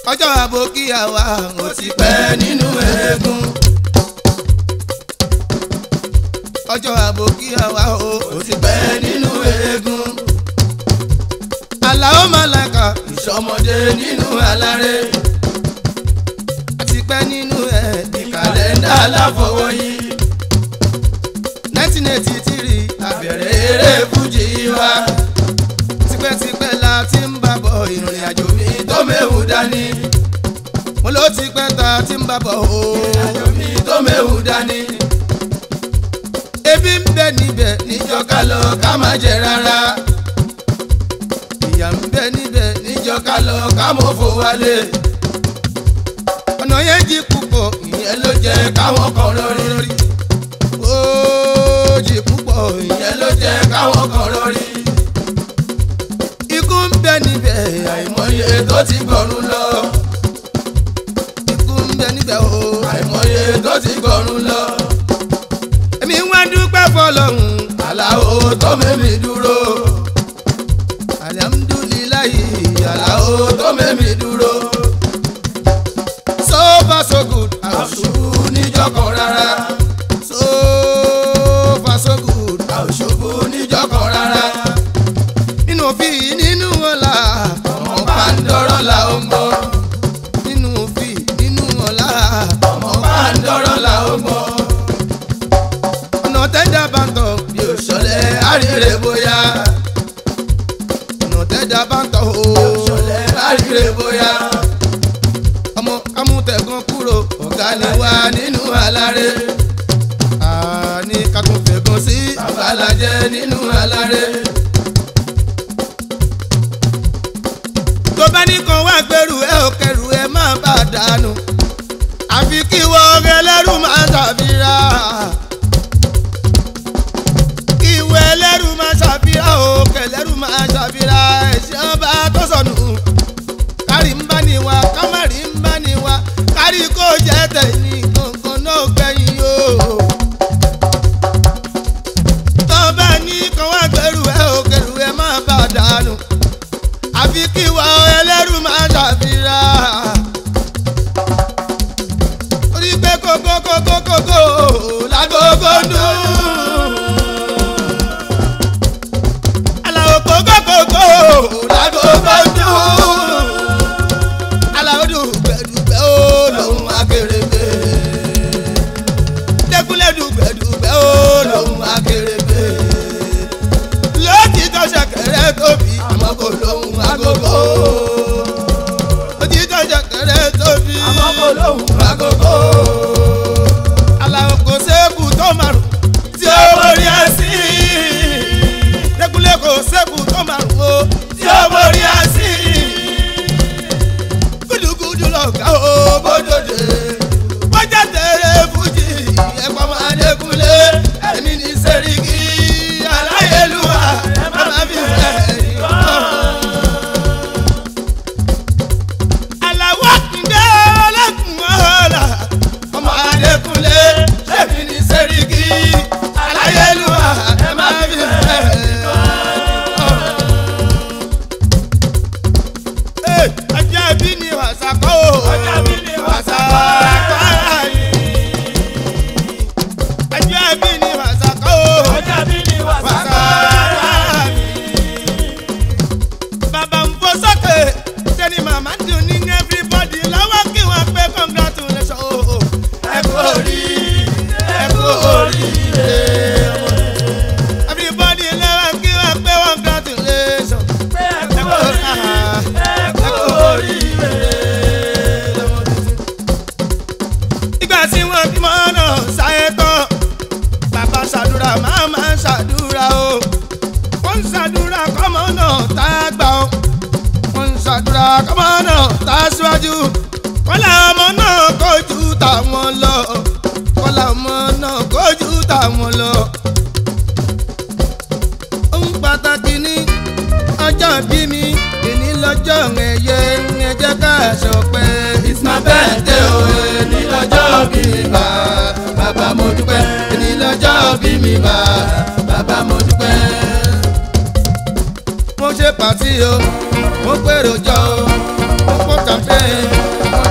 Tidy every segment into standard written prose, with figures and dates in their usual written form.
ọjọ́ àbòkíyà wa ó ti pẹ́ nínú eégún. ọjọ́ àbòkíyà wa ó ti pẹ́ nínú eégún. Àlàó Màláíkà ìṣọmọdé nínú aláré. a ti pẹ́ nínú ẹ̀ bí kàlẹ́ndà aláfọwọ́yí. 1983 àbẹ̀rẹ̀ eré fújì wa. tipẹ́tipẹ́ la ti ń bá bọ̀ ìrìn àjò mi tó méwu dání. mo ló ti pẹ́ ta ti ń bá bọ̀ o ìrìn àjò mi tó méwu dání. ebi ń bẹ níbẹ̀ níjọ́ ká lọ ká má jẹ rárá. ìyà ń bẹ níbẹ̀ níjọ́ ká lọ ká mọ̀ fò wálé. ọ̀nà yẹn jí púpọ̀ ìyẹn ló jẹ́ káwọn kan lórí. ó jí púpọ̀ ìyẹn ló jẹ́ káwọn kan lórí. ikú ń bẹ níbẹ̀ àìmọye tó ti gbọ̀run lọ. ikú ń bẹ níbẹ̀ o àìmọye tó ti gbọ̀run lọ. èmi wá dúpẹ́ fọlọ́hún Àlàó tó mẹ́mi dúró. Alhamdulillahi Àlàó tó mẹ́mi dúró. So far so good àṣubú níjọ́ kan rárá. So far so good àṣubú níjọ́ kan rárá. nínú òfin nínú ọ̀la ọmọ bá ń dọ́rọ̀ la ó ń gbọ́. nínú òfin nínú ọ̀la ọmọ bá ń dọ́rọ̀ la ó ń gbọ́. ọ̀nà tẹ́jà bá ń tọ̀ bí òṣọlẹ̀ àríre bóyá. ọ̀nà tẹ́jà bá ń tọ̀ o òṣọlẹ̀ àríre bóyá. ọmọ amútẹ̀gàn kúrò ọ̀gá ni wá nínú aláré. àní kakún fẹ̀gàn sí babalajẹ́ nínú aláré. tó bá ní kan wá gbèrú ẹ ò kẹrù ẹ má bà dànù. àfi kí wọ́n ẹlẹ́rù máa ṣàfihàn. ìwé ẹlẹ́rù máa ṣàfihàn o kẹlẹ́rù máa ṣàfihàn. ẹ̀ṣẹ̀ ọba tó sọnù. kárí ń bá ní wa kámárì ń bá ní wa kárí kó jẹ́ tẹ̀yìn kankan náà gbẹ̀yìn o. tó bá ní kan wá gbèrú ẹ ò kẹrù ẹ má bà dànù. àfi kí wa ẹlẹ́rù máa ṣàfihàn. orí pé kókókókókókó lágógó dùn. Àlàó kókókókó lágógó dùn. Àlàó dùgbẹ̀dùgbẹ̀ ó lòun akérègbè. Dẹ́kunlé dùgbẹ̀dùgbẹ̀ ó lòun akérègbè. lókìtọ́ ṣẹ̀kẹ̀rẹ̀ tóbi àmọ́ kò lóhùn agogo. òtítọ́ ṣẹ̀kẹ̀rẹ̀ tóbi àmọ́ kò lóhùn agogo. Àlàó kò sẹ́kù tó márùn tí ó borí ẹ̀sìn. Dẹ́kunlé kò sẹ́kù tó márùn o tí ó borí ẹ̀sìn. gúdúgúdú lọ̀gá o bódòdè. bọ́jà tẹ̀lé fújì ẹ̀pọ̀ máa Dẹ́kunlé. èmi ní Sẹ́ríkì Aláyélúwà bàbá mi fẹ́ nìkan. Àlàó Àkàndé ọlọ́kùn ọ̀la ọmọ Dẹ́kunlé. èmi ní Sẹ́ríkì Aláyélúwà bàbá mi fẹ́ nìkan. ọjọ́ bí ni wàsàkó. ọjọ́ bí ni wàsàkó. ọjọ́ bí ni wàsàkó. ọjọ́ bí ni wàsàkó. bàbá ń fò sókè sẹ́ni màmá dùn ní everybody lọ́wọ́ kí wọ́n pé congratulations. ẹ kú oríire ẹ kú oríire. everybody lọ́wọ́ kí wọ́n pé congratulations. ẹ kú oríire. ìgbà tí wọ́n bímọ náà sáyé tán bàbá ṣàdúrà màmá ṣàdúrà o. wọ́n ń ṣàdúrà kọ́mọ náà tá a gbà o. wọ́n ń ṣàdúrà kọ́mọ náà tá a síwájú. kọ́lá ọmọ náà kójú táwọn lọ. kọ́lá ọmọ náà kójú táwọn lọ. ohun pàtàkì ní ọjọ́ bí mi èní lọ́jọ́ ẹ̀yẹ ẹ jẹ́ ká ṣọpẹ́. It's my birthday o èní lọ́jọ́ bí mi bàbá mo dúpẹ́. èní lọ́jọ́ bí mi bàbá mo dúpẹ́. mo ṣe pàtí o mo pèrò jọ o mo pọ̀ campaign.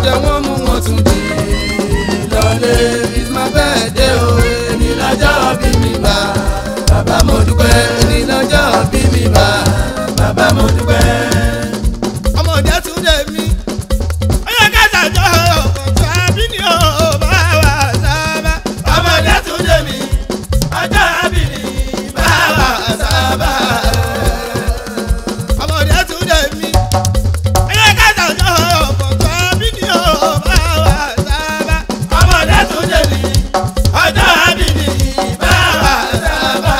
jẹ wọ́n mú wọn tún di lọ́lé. It's my birthday o, èmi lọ́jọ́ bí mi bá. Bàbá mo dúpẹ́, èmi lọ́jọ́ bí mi bá. Bàbá mo dúpẹ́. Ọmọdé tún dé mi. Ọyọ kẹta jọ ọjọ́ àbí ni ó bá wà sábà. Ọmọdé tún dé mi. Ọjọ́ àbí ni bá wà sábà. Ọmọdé tún dé mi. Ọyọ kẹta jọ ọjọ́ àbí ni ó bá wà sábà. Ọmọdé tún dé mi. Ọjọ́ àbí ni bá wà sábà.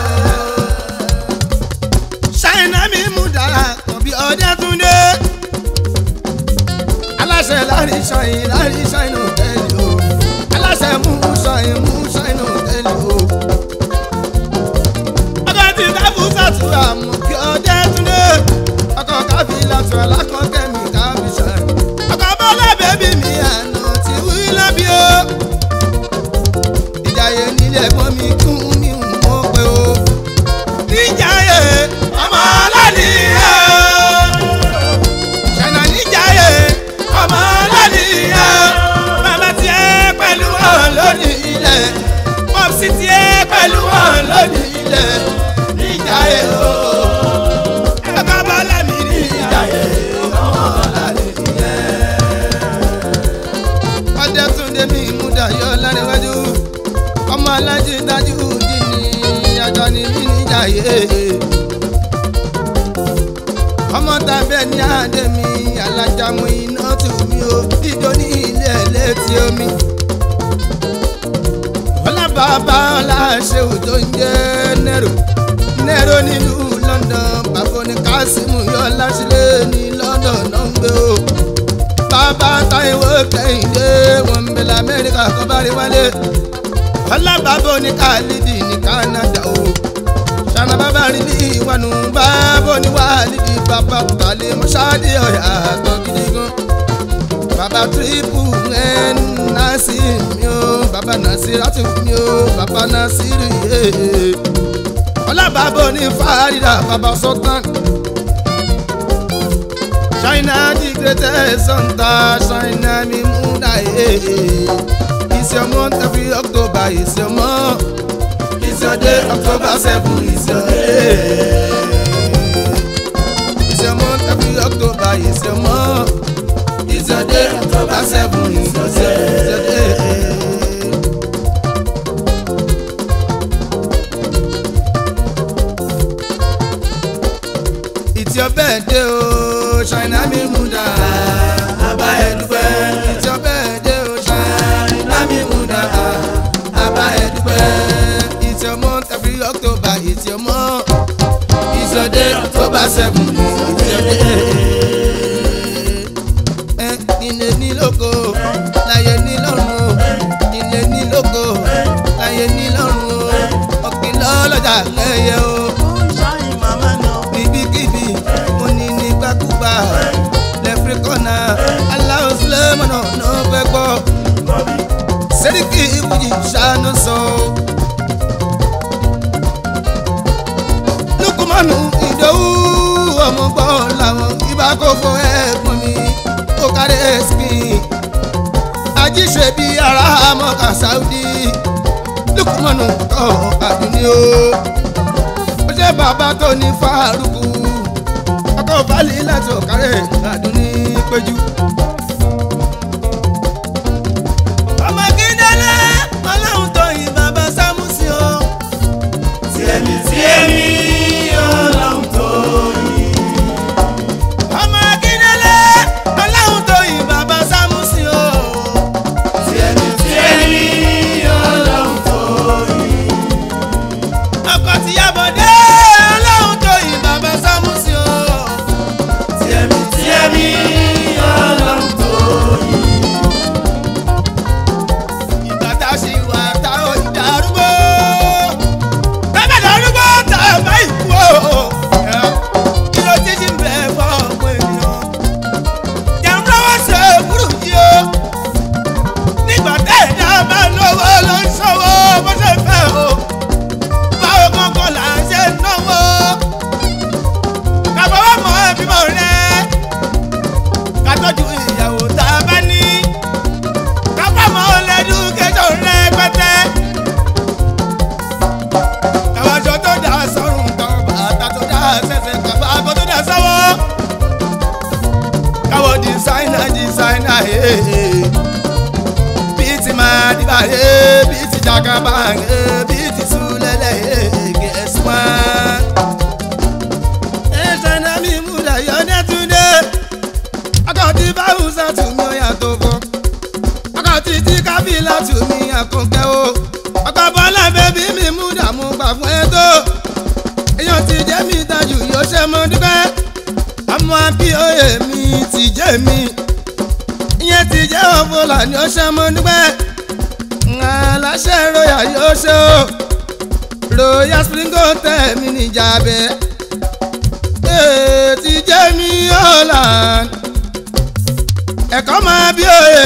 Ṣáínà mi mú dára kan bí ọdẹ tún dé. Aláṣẹ lárí ṣáínà òtẹ́lì o. Aláṣẹ mú ṣáínà òtẹ́lì o. Ọkọ̀ tí káfù sàtúrà mú kí ọdẹ tún dé. Ọkọ̀ káfí látọ̀ alákọ̀ọ́kẹ́ mi káfí ṣáì. Ọkọ̀ bọ́lá bẹ́bí mi àná ti wí lábí o. Ìjàyè nílé ẹ̀gbọ́n mi kún mi mọ́ pé o. Níjàyè ọmọ aládìyẹ. Ṣáínà níjàyè ọmọ aládìyẹ. Bàbá tiẹ̀ pẹ̀lú wọn lónìí ilẹ̀. Mọ̀psí tiẹ̀ pẹ̀lú wọn lónìí ilẹ̀. Níjàyè o. Ẹ̀ka bọ́lá mi níjàyè ọmọ aládìyẹ. Ọdẹ tún dé mi mú dayọ̀ lárẹ́wájú. Ọmọ alájí dájú dì ní ajá ni mí níjàyè. Ọmọ tàbẹ́ ní àdé mi alájàmú iná tù mí o. Ìjọ ní ilé létí omi. Ọlá bàbá ọlá ṣéwù tó ń jẹ́ Nero nílùú London. Bàbá ní Kásímù yọ láṣìlẹ̀ ní London náà ń gbé o. Bàbá Táíwò Kẹ́hìndé wọn ń bẹ l'Amẹ́ríkà kọ́ bá rí wálé. Ọlá bàbá ní Kálídì ní Canada o. Ṣáná bàbá rí ní ìwànú bàbá ní Wálídì. Bàbá Kàlẹ́ Mọ́ṣáàdì ọ̀yà àtọ̀ gidi gan. Bàbá Triple N Nasir mi o. Bàbá Nasiratu mi o. Bàbá Nasiru yé. Ọlá bàbá ní Fàrídà bàbá Sultan. Ṣáínà the greatest hunter. Ṣáínà mi múdà yé. It's your month every October, it's your month. It's your day, October 7, it's your day. It's your month every October, it's your month. It's your day, October 7, it's your day. It's your birthday, oh, Ṣáínà mi múdà. Àbá ẹ dúpẹ́. It's your birthday, oh, Ṣáínà mi múdà. Àbá ẹ dúpẹ́. It's your month every October, it's your month. It's your day, October 7, it's your day. Ilé ní lóko, láyé ní lọ́run o. Ilé ní lóko, láyé ní lọ́run o. Ọ̀gbìn lọ́lọ́jà lẹ́yẹ o. Níbikíbi, mo ní nígbàkúgbà. Lẹ́fírí kọ́nà, aláwọ̀ sílẹ̀ mọ́nà náà fẹ́ gbọ́. Sẹ́ríkì ìbùjì ṣàánú sọ. Lukumanu Ìdòwú ọmọ gbọ́ làwọn ibà kò fọ ẹ̀gbọ́n mi. Ó kárí ẹ̀sìn. Ajíṣe bí ara mọ́ka Saudi. Lukumanu kọ́ àdúní o. Ó ṣe bàbá tó ní Fárúkù. Ọkọ̀ Fálí láti ọ̀kárẹ̀ àdúní péjú. Ọmọ Kíndélé Ọlọ́run tó yin bàbá Sámúsì o. Tiẹ̀mí Ọlọ́run tó yin. Ọmọ Kíndélé Ọlọ́run tó yin bàbá Sámúsì o. Tiẹ̀mí Ọlọ́run tó yin. Ọkọ̀ tìyàbọ̀dé Ọlọ́run tó yin bàbá Sámúsì o. Tiẹ̀mí Ọlọ́run tó yin. Ìgbà tá a bíi ti máa dìbàdé bíi ti jagabáǹgé bíi ti súlẹ̀lẹ̀ guess one. ẹ̀ṣẹ̀ náà mi mú dayọ̀ nẹ́túndé akọ̀tí báwùsà tù mí ó yàtọ̀ fún akọ̀tí tí kábílà tù mí àkùnkẹ́ o ọkọ̀ bọ́lá bẹ́bí mi mú dààmú gbà fún ẹ tó èèyàn ti jẹ́ mi tajú yóò ṣe mọ́ dúpẹ́ àmọ́ bí oyè mi ti jẹ́ mi ìyẹn ti jẹ́ ọ̀fọ̀là ni ó ṣe mọ́ dúpẹ́ aláṣẹ royal yóò ṣe o royal spring hotel mi níjà bẹ́ẹ̀ ti jẹ́ mi Holland ẹ̀kọ́ máa bí oyè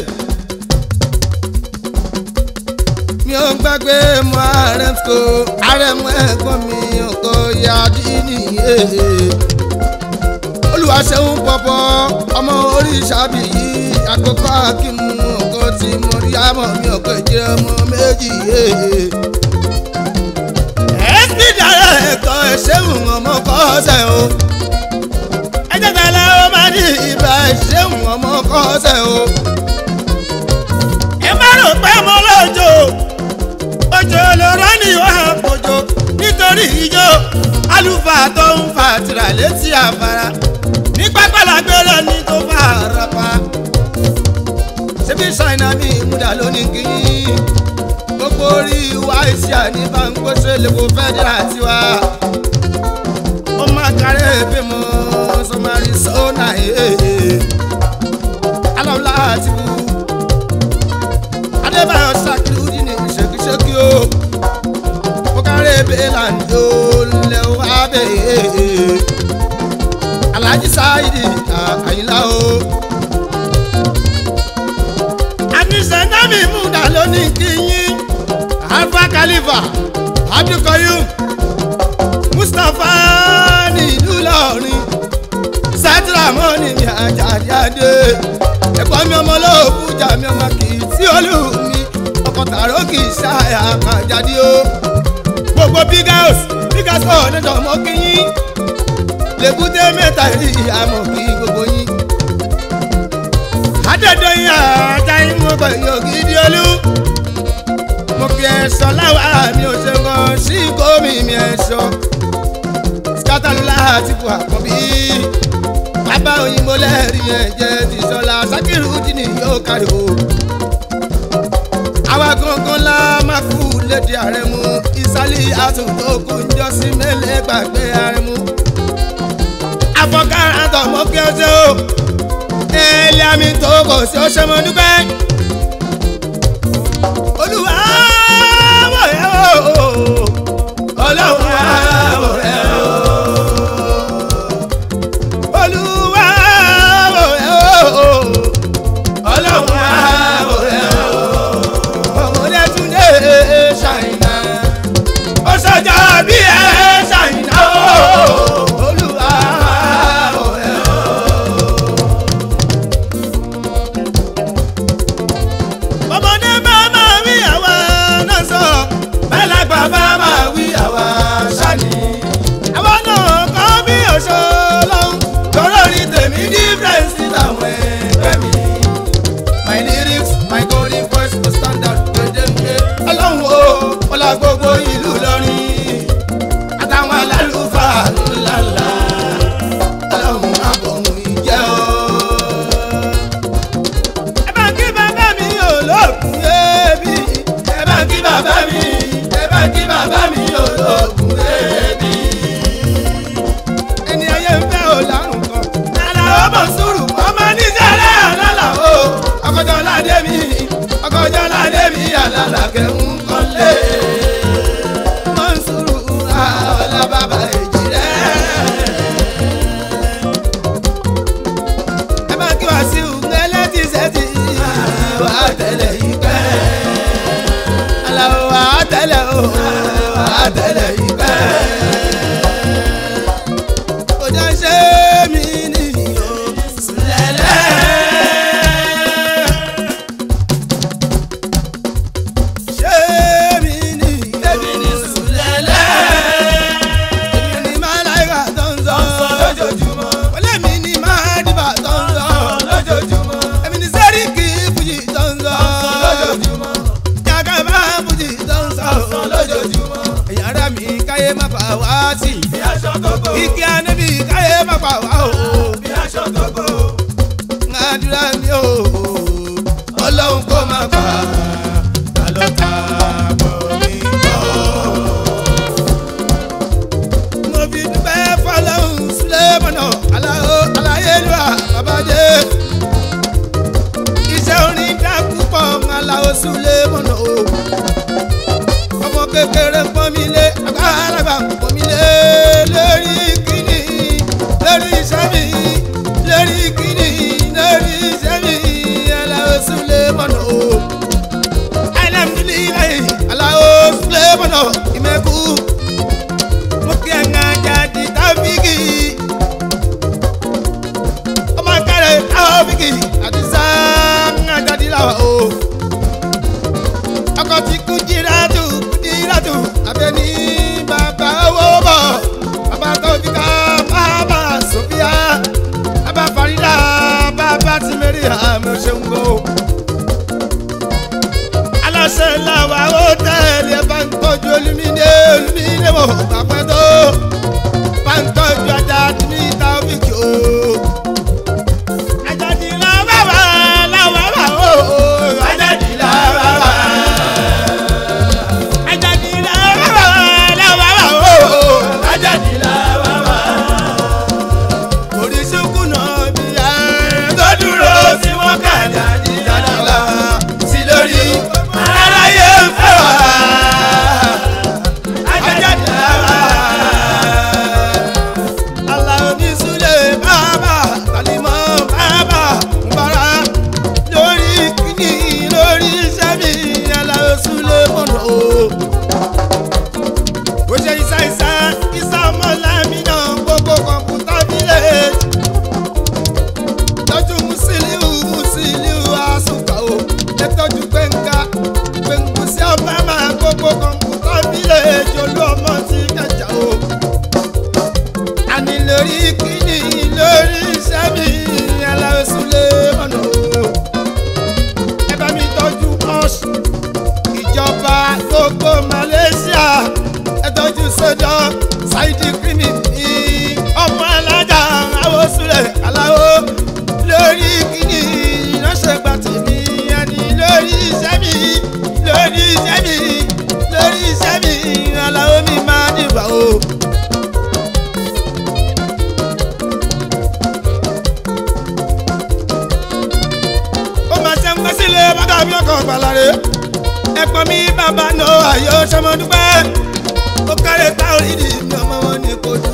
mi ò gbàgbé mọ ààrẹ tó ààrẹ mọ ẹ̀gbọ́n mi ọkọ yadi nìyẹn olùwàṣẹ́hún pọ̀pọ̀ ọmọ oríṣàbí yìí àkókò akínmú ọkọ tí mo rí àmọ́ mi ọkọ ìjẹ́ ọmọ méjì sp director ẹ̀ṣẹ̀hún ọmọ kọ́sẹ̀ o ẹ̀jẹ̀ tẹ̀lé ó máa ní ibà ẹ̀ṣẹ̀hún ọmọ kọ́sẹ̀ o ẹ má rò pé mo lọ́jọ́ òjò lọ́rọ́ ni wọ́n á pòjò nítorí ijó àlùfáà tó ń fa tìrà létí àfàrà ní pápálágbélé ní tó fara pa ṣébí ṣáínà mi ìmúdà lónìí kí gbogbo orí wa ìṣe àníbà ń gbóṣe lèpo fẹ́dírà tiwa ó máa kárẹ́ ẹ̀fẹ́ mọ́ sọmarí sọ́nà alọ́lá àti wù adébáyọ̀ ṣàkíyù ní ṣèkíṣèkí o ó kárẹ́ bẹ́ẹ̀lá ní olùlẹ̀ wá bẹ́ẹ̀ Alhaji Saidi Àyìnlá o àníṣe námi múdà lónìí kíyìn Alfa Khalifa Abdulkoyum Mustapha ní ìlú Ìlọrin Sátìrámọ́nì ní Àjàdíadé ẹ̀kọ́ mi ọmọ olóògùn jà mí ọmọ kì í tí olú mi ọkọ̀ tààrọ́ kì í ṣáà àkàjáde o gbogbo big house ọ̀nẹ́jọ́ ọmọ kíyìn lèkúté mẹ́ta rí àmọ̀ kí gbogbo yín adẹ́dọ̀ yín àjà yín mo bẹ̀ yín ògidì olú mo kí ẹ̀ṣọ́ láwa mi ò ṣe gan sí gómi mi ẹ̀ṣọ́ skátàlúlá àti bu àkànbí bàbá òyìnbó lẹ́rìí ẹ̀jẹ̀ ti sọ́la Sakiru dínì yóò kárí o àwa gangan la máa kú lédè Àrẹ̀mú ìsálí àtúntò kù ń jọ sí mẹ́lẹ̀ gbàgbé Àrẹ̀mú afọkàrà tọmọ kí o ṣe o ẹlẹ́ àmì tó kò sí ó ṣe mọ́ dúpẹ́ Olúwa wò ẹ́ o Olúwa wò ẹ́ o Olúwa wò ẹ́ o Olúwa wò ẹ́ o ọmọdé Túndé Ṣàyìnà ó ṣọjọ́ bí ẹ Ṣàyìnà o. má pa wá sí. bí aṣọ tó bò. Igi ànábì káyé má pa wá o. bí aṣọ tó bò. Àdúrà mi o, Ọlọ́run kó má pa àlọ́ta bọ̀ mí bọ̀. Mo fi dúpẹ́ fọlọ́run Sulemana aláyélúwà babájẹ́. Iṣẹ́ orin dá púpọ̀ aláwọ̀ Sulemana o. Ọmọ kékeré ń pọ́n mi lé, àgbàlagbà ń pọ́n mi lé lórí kíni lórí iṣẹ́ mi lórí kíni lórí iṣẹ́ mi aláwọ̀ Sulemana o. Alhamdulilayi aláwọ̀ Sulemana ìmẹ̀kú mo kí ẹ̀ ń jáde tábìkì ọmọ kẹrẹ tábìkì àti sáà ń jáde láwa o. Ọkọ̀ tí Kúdírátù abẹ́ni bàbá owó bọ̀ bàbá tó fi ká bàbá Sofia bàbá Farida bàbá Tìmẹ́rì àmì òṣèǹgò. Aláṣẹ làwà ó tẹ̀lé ẹ bá ń tọ́jú olùmíní wò bàpẹ́ tó bá ń tọ́jú ajá ní tábìkì o. Àjàdí làwà o. Àjàdí làwà. Saidi Krimi ọmọ alájà àwọn Sule aláwọ̀ lórí kíni ìránṣẹ́ gba tèmi àní lórí iṣẹ́ mi aláwọ̀ mi máa dìbà o. Ó máa ṣe ń gbé sílé bàtà bí ọkọ̀ gbàlárẹ̀ ẹ̀pọ̀n mi bàbá náà ayọ̀ ṣọmọdúpẹ́. Ó kárẹ̀ táwọn ìdí mi ọmọ wọn ní kojú.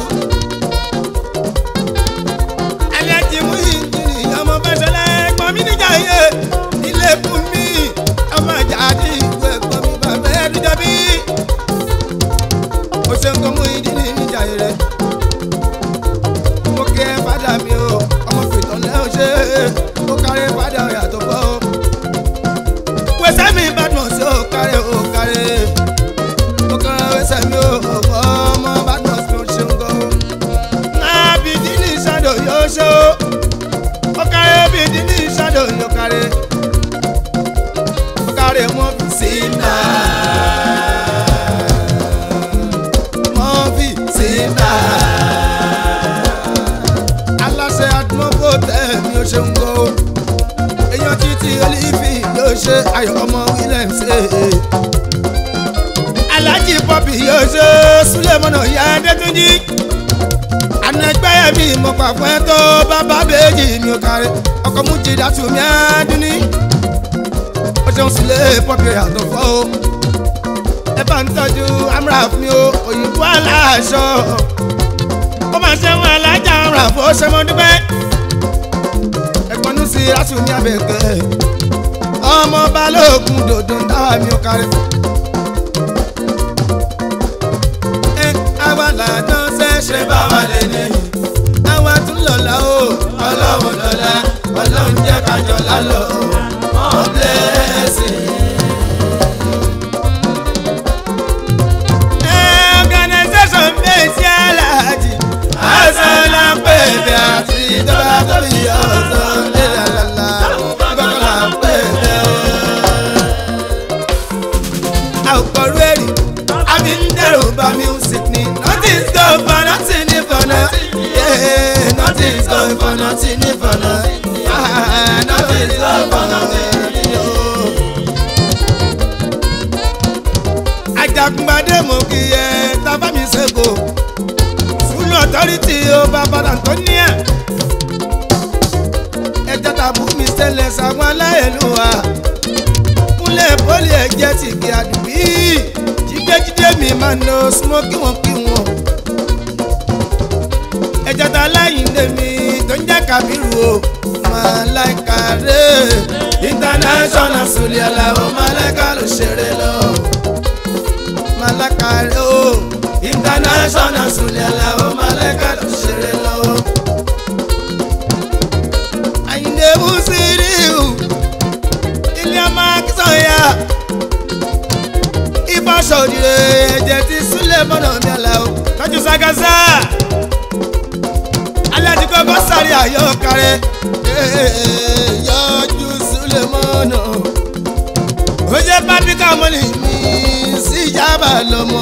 Alájí mú ìdílé ọmọ fẹsẹ̀lẹ̀ ẹ̀gbọ́n mi níjà yé ilé fún mi ọmọ àjàdí ìwé ẹ̀gbọ́n mi bàbá ẹ̀dújọ́ bí. Ó ṣe ń kọ́ mú ìdílé níjà yé rẹ̀. Mo kí ẹ fádà mi o ọmọ fìtàn lẹ́hìn ṣe ó kárẹ̀ fádà yàtọ̀ bọ́. Wẹ́sẹ̀ mi Ìbàdàn sí ó kárẹ̀ ó kárẹ̀. Sẹ́mi ọmọ Ìbàdàn tó ṣe ń gọ́. Nábìdí ní ìṣàdó yóò ṣe ó. Ó kárẹ̀ bìdí ní ìṣàdó yóò kárẹ̀. Ó kárẹ̀ wọ́n fi sínú. Wọ́n fi sínú. Aláṣẹ àdúgbò tẹ̀mí ó ṣe ń gọ́. Èèyàn títí olífì yóò ṣe ayọ̀ ọmọ Williams. Alájí Pọ́pì yóò ṣe Sulemana ìyá Adétúnjí. Àná ẹgbẹ́ mi mo pa fún ẹ tó bàbá méjì mi ò kárí. Ọkọ̀ mú jìdá tù mí àdúní. Ó ṣeun Sule Pọ́pì àtọ̀fọ́ o. Ẹ bá ń tọ́jú Amra fún mi o, òyìnbó aláṣọ. Ó máa ṣe wọn alájà Amra fún ó ṣe mọ́ dúpẹ́. Ẹ̀gbọ́n ní sí Rásù ní Abẹ́kẹ́. Ọmọ Balógun dòdò ń dáwà mi ò kárí. Àwa lànà ṣe bá wà lè nìyí. Àwa tún lọ́la o. Ọlọ́run lọ́la, Ọlọ́run jẹ́ kájọ lálọ́. More blessing. Organization base Alhaji Hasan Apẹ̀bẹ̀ àti ìjọba tó bí ọ̀sán lé lálálá. Gbọ́dọ̀ Apẹ̀bẹ̀ o. Àwòkọ́ rẹ́rì, àbí ń dẹ̀rù bá music ni. for nothing, for nothing. Nothing is love for nothing. Ajagungbadé mo kì í ẹ tábà mi ṣègò. Sùúrù authority ó bàbá Antonia. Ẹjọ́ tàbú mi ṣẹlẹ̀ sáwọn aláìlúwa. Kúnlẹ̀ pọ́lì ẹ̀jẹ̀ ti kí àdùbí. Jídéjídé mi máa ń lo smoky wọn kí wọn. Ẹjọ́ ta láyìndé mi tó ń jẹ́ Kábírù o. Màláìka rẹ̀ international sùlì aláwọ̀ màláìka ló ṣeré lọ. Màláìka rẹ̀ o international sùlì aláwọ̀ màláìka ló ṣeré lọ. Àyìndé Musiliu ilé ọmọ Akínsànyà Ìbáṣọ̀dìrẹ ẹ̀jẹ̀ ti Súlẹ̀ mọ́nà mi àlàó tọ́jú Sàgásà aládìgbọ́gbọ́ sáré àyọkàrẹ́ yọjú Súlẹ̀ mọ́nà ó jẹ́ pápíkà mọ́lì mi sí ìjábà lọ́mọ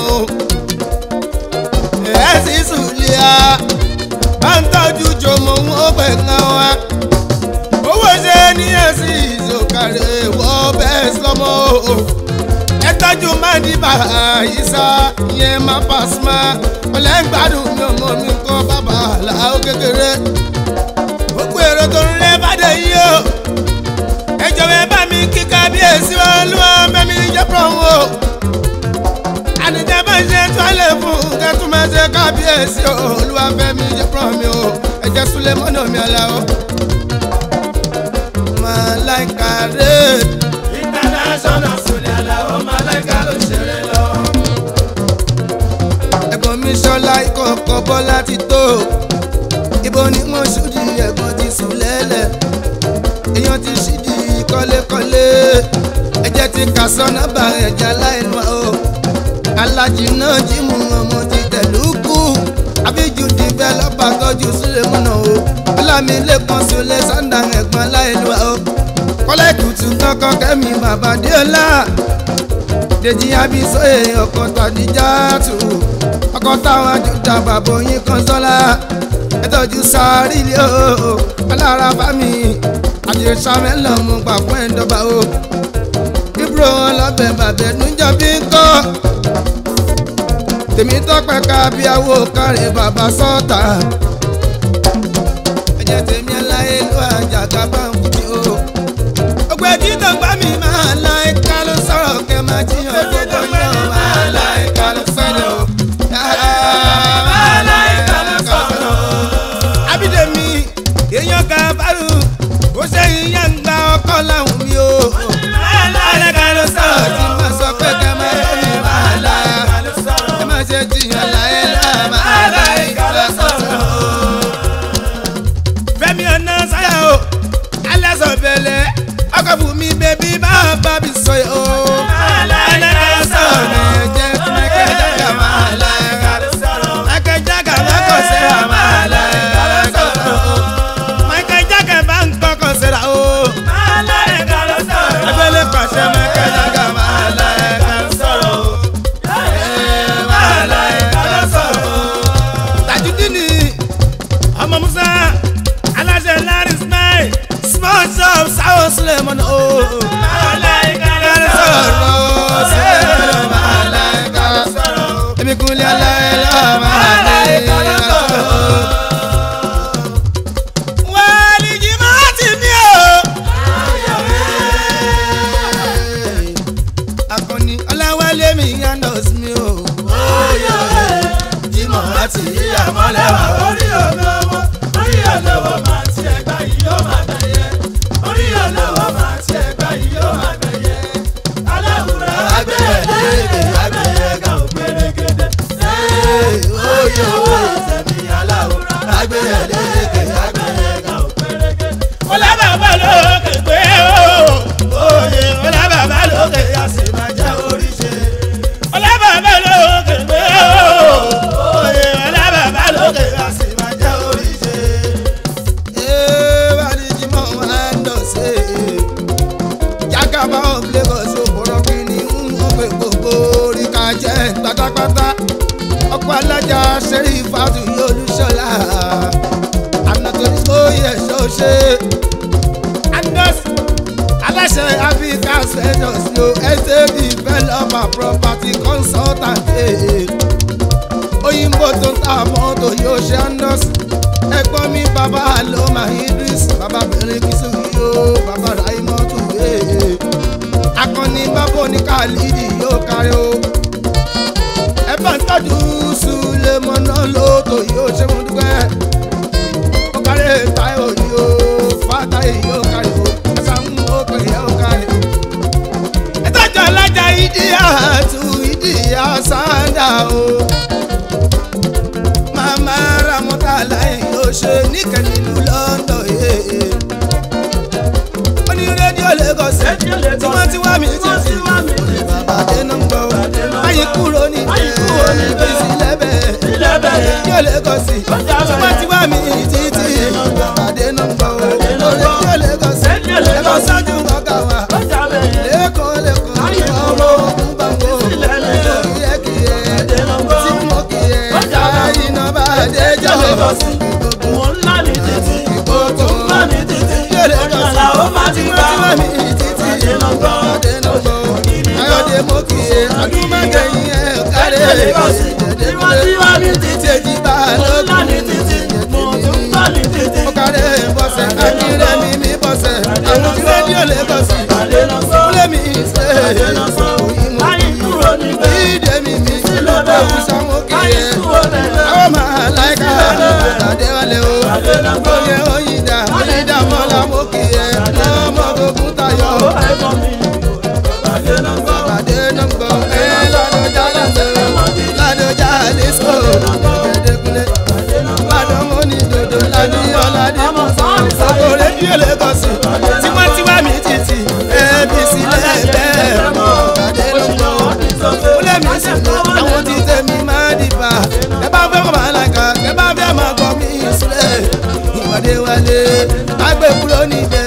ẹ̀ sì Súlẹ̀ à bá ń tọ́jú jọmọ wọn pẹ̀ kan wá owó ṣe ní ẹ̀sìn ìzòkàrẹ́ wọ́n bẹ́ẹ̀ sọmọ ẹ tọ́jú Mádìbà Àyíṣà yẹn má Pasuma ọ̀lẹ́gbàdùn mi ọmọ mi kọ́ bàbá làwọn kékeré gbogbo èrò tó ń lé bàdé yìí o ẹ jọ̀wọ́ ẹ bá mi kí kábíyèsí Olúwa bẹ́mi jẹ́ pọ̀nwó ànìjẹ́ bá ń ṣe tọ́lẹ̀ fún kẹ́tù máa ṣe kábíyèsí Olúwa bẹ́mi jẹ́ pọ̀n mi o ẹ jẹ́ Súlẹ̀ mọ́nà mi àlàó. Màláìka rẹ̀ international Súlẹ̀ aláwọ̀ màláìka ló ṣeré lọ. Ẹ̀gbọ́n mi Ṣọlá ìkọ̀kọ̀ Bọ́lá ti tó ibo ni wọ́n ṣùdí ẹ̀gbọ́n ti sùn lẹ́lẹ̀ èèyàn ti ṣídì kọ́lékọ́lé ẹ̀jẹ̀ ti kà sọ́nà bá ẹ̀jẹ̀ aláìlúwa o alájì náà jí mú ọmọ ti tẹ̀lúkù àbíjú dìbẹ́lọ́pà tọ́jú Súlẹ̀ mọ́nà o Ọlámilékan Súlẹ̀ Sàǹdà ẹ̀gbọ́n aláìlúwa o kọ́lá ìkùtù kankan kẹ́mi bàbá Déọlá Dèjì Abísóyè ọkọ̀ Tàdíjàtù ọkọ̀ táwọn àjùdà bàbá yín kan sọ́lá ẹ̀tọ́jú sáré ilé o alára fámi àjẹsà mẹ́lọ̀ mú pàpọ̀ ẹ̀ńdọ́gba o Ibro wọn lọ́bẹ̀ bàbẹ̀ nújọ́ bí ń kọ́ tèmi tọ́pẹ́ ká bí awo kárí bàbá sọ́ọ̀tà ẹ̀jẹ̀ tèmi ẹ̀láyé ló àjàgà bá ń kùtì o ọgbẹ́ títọ́ gbá mi máa láìka ló sọ̀rọ̀ kẹ́ máa jiyàn gbogbo yẹn máa láìka ló sọ̀rọ̀ o. Abídèmí èèyàn Kábàrù ó ṣẹ́yìn yá ń gba ọkọ̀ láwùn mi o. Láìka ló sọ̀rọ̀ tí mo sọ pé kẹ́ máa lórí máa la ẹ má ṣe jiyàn láyé náà máa láìka ló sọ̀rọ̀ o. Fẹ́mi ọ̀nà sáyà o alẹ́ sọ bẹ̀lẹ̀ ọkọ̀ fún mi bẹ́bí máa bá mi sọ yìí o. Láìka ló sọ̀rọ̀ ní ẹ̀jẹ̀ tí mo kẹ́ jágà máa láìka ló sọ̀rọ̀. Michael Jackson bá kọ̀ sẹ́ra máa láìka ló sọ̀rọ̀. Michael Jackson bá ń kọ́kọ̀ sẹ́ra o. Láìka ló sọ̀rọ̀. Abẹ́lé pàṣẹ Michael Jackson máa láìka ló sọ̀rọ̀. Máa láìka ló sọ̀rọ̀. Tajudeen ọmọ Musa aláṣẹ Larry small shop sáwọ́ Súlẹ̀ mọ́nà o. Láìka ló sọ̀rọ̀. Súlẹ̀ máa láìka ló sọ̀rọ̀. Èmi kúnlẹ̀ aláìlá máa láìka ló sọ̀rọ̀. Wálé jí máa ti mí o. Akọni Ọláwálé mi yànnà sí mi o. Jímọ̀ láti yíyá mọ́lẹ̀ wá orí olówó. Orí olówó máa ti ẹgbà yìí ó máa bẹ̀yẹ. Orí olówó máa ti ẹgbà yìí ó máa bẹ̀yẹ. Aláwùrá agbẹ̀yẹ agbẹ̀yẹ ga ògbérégédé. Oyè owó ìsẹ̀mí aláwùrá agbẹ̀yẹ agbẹ̀yẹ ga ògbérégédé. Ọlábàbá lókè pé o. Oyè ọlábàbá lókè a sì máa jẹ́ oríṣi. Ọlábàbá lókè pé o. Oyè ọlábàbá lókè a sì máa jẹ́ oríṣi. Wálé jí mọ́ wọn á ń dọ̀ sí i. Jágàbá of Lagos òpòrọ̀ kìíní ń pè gbogbo orí ká jẹ́ pátápátá. Ọkọ̀ alájà Ṣẹ́rífátù Olúṣọlá. Ànàtòrí ó ṣe Andos aláṣẹ Africa Ventures yo ẹsẹ̀ developer property consultant òyìnbó tó ń ta mọ́tò yóò ṣe Andos ẹ̀gbọ́n mi bàbá Aloma Idris bàbá bẹ̀rẹ̀ kìsù yóò bàbá Raimotu akọni bàbá ní Khalidi yóò kárí o ẹ bá ń tọ́jú Sulemona lóòótọ́ yóò ṣe mú dúpẹ́ ó kárí Táíwò yóò Fátáì yóò kárí o Sàmú òkè yóò kárí o ẹ tọ́jú alájà Ìdíyà Sàndà o màmá Ramọ́tà láì yóò ṣe níkẹ́ nínú London ó ní rédíò Lagos tí wọ́n ti wá mi títí bàbá dénú ń gbọ́ báyìí kúrò ní ìbísí lẹ́bẹ̀ẹ́ rédíò Lagos tí wọ́n ti wá mi títí bàbá dénú ń gbọ́ rédíò Lagos ẹ̀kọ́ sọ́jú ọ̀gá wa lẹ́kọ̀ọ́ ọmọ ogun bàbá kíyẹ́kíyẹ́ tí mo kíyẹ́ iná bá dé jọ mo ńlá ní títí tó ńlá ní títí ọ̀nà ó má ti bá àdénàgbọ́ ayọ̀dé mo kíyẹ́ adúmọ̀kẹ́yìn ẹ̀ kárẹ̀ ìwádìí ní títí èjì bá mo ńlá ní títí mo tún ńlá ní títí ó kárẹ̀ bọ́sẹ̀ akírẹ́ mi bọ́sẹ̀ àwọn tí rédíò Lagos fúlẹ̀ mi ṣe láyé kúrò níbẹ̀ ìdè mi lọ́dọ̀ ìṣàmú kíyẹ́ àwọn máa láìka àdéwálé o oyè oyinda mọ́lá mo kíyẹ́ ọmọ ogun tayọ àdénàgbọ́ ládọjà ládọjà lẹ́sọ̀ ẹ̀ẹ́dẹ́gbẹ́lẹ́ ládọ́mọ́ni dòdò ládìyọ́lá dìbò sọ́kò rédíò Lagos tiwantiwa mi títì ABC lẹ́ẹ̀bẹ́ẹ̀ àdénàgbọ́ fúlẹ̀ mi sì àwọn tí tẹ̀mí máa dìbà ẹ bá fẹ́ kọ́ máa láìka ẹ bá fẹ́ máa gbọ́ mi sílẹ̀ ìwádìí wálé agbẹ́kúrò níbẹ̀.